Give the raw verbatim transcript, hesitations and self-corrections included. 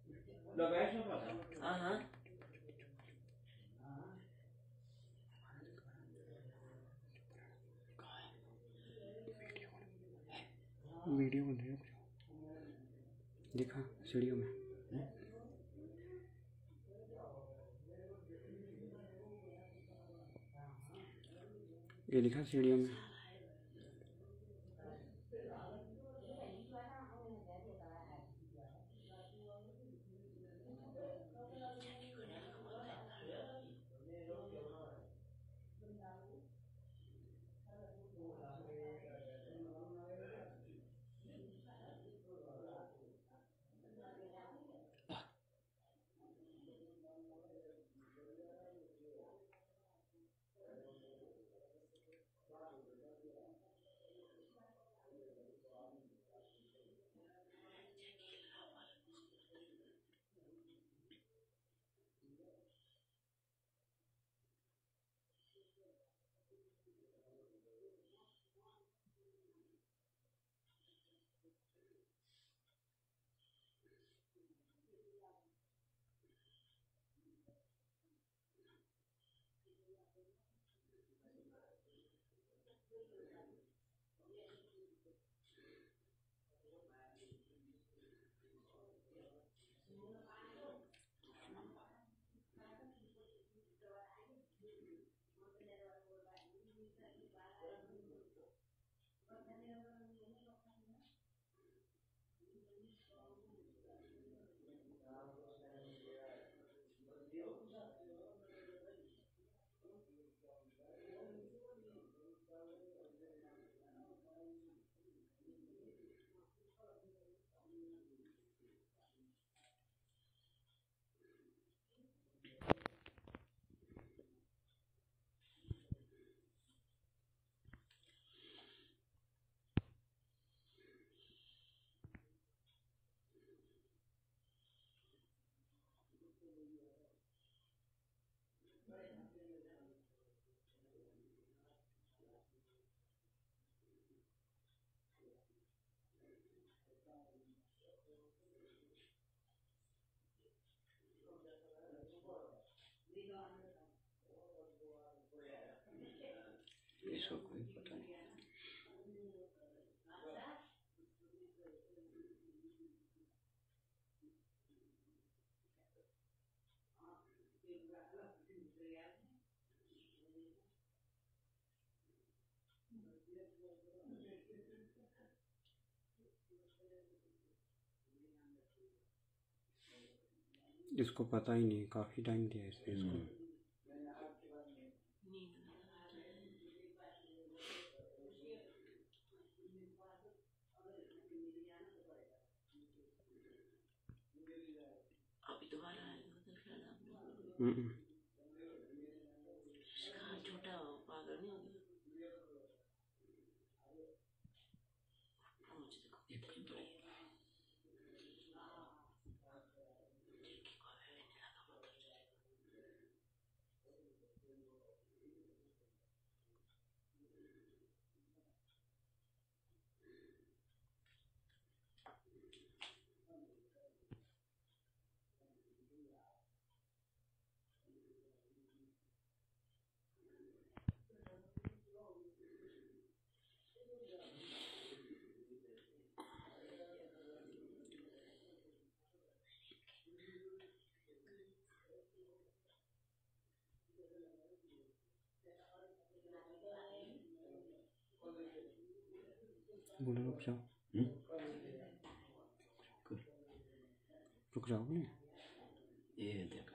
हाँ हाँ वीडियो बन रही है, दिखा सीढ़ियों में। ये लिखा सीढ़ियों में। इसको कोई पता नहीं। इसको पता ही नहीं, काफी टाइम दिया इसने इसको। अभी दोबारा आएगा तो शायद आपने हम्म छोटा पागल नहीं हो गया। मुझे देखो इतनी बड़ी बोलो रुक जाओ। रुक जाओ नहीं। ये